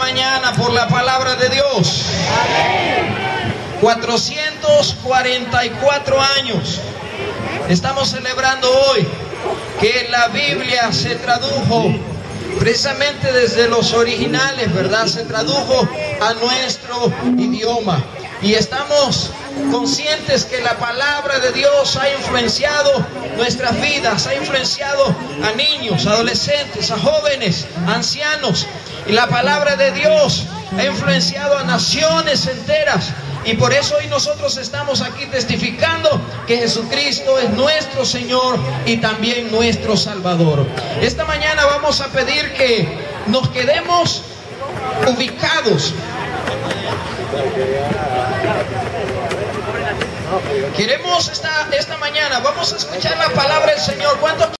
mañana por la palabra de Dios. 444 años estamos celebrando hoy que la Biblia se tradujo precisamente desde los originales, ¿verdad? Se tradujo a nuestro idioma. Y estamos conscientes que la palabra de Dios ha influenciado nuestras vidas, ha influenciado a niños, adolescentes, a jóvenes, a ancianos. Y la palabra de Dios ha influenciado a naciones enteras. Y por eso hoy nosotros estamos aquí testificando que Jesucristo es nuestro Señor y también nuestro Salvador. Esta mañana vamos a pedir que nos quedemos ubicados. Queremos esta mañana, vamos a escuchar la palabra del Señor. ¿Cuántos